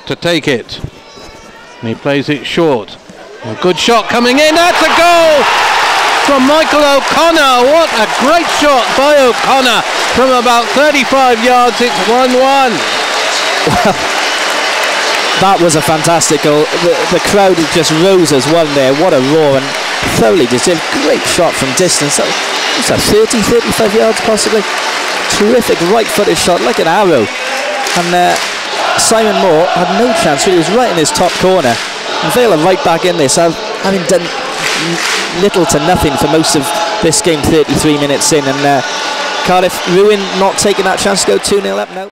to take it. And he plays it short. A good shot coming in. That's a goal from Michael O'Connor. What a great shot by O'Connor from about 35 yards. It's 1-1. Well, that was a fantastic goal. The crowd just rose as one there. What a roar, and thoroughly deserved. Great shot from distance. That was that 30-35 yards possibly. Terrific right-footed shot like an arrow. And Simon Moore had no chance. He was right in his top corner. And Vale are right back in this, having done little to nothing for most of this game, 33 minutes in. And Cardiff ruin not taking that chance to go 2-0 up now.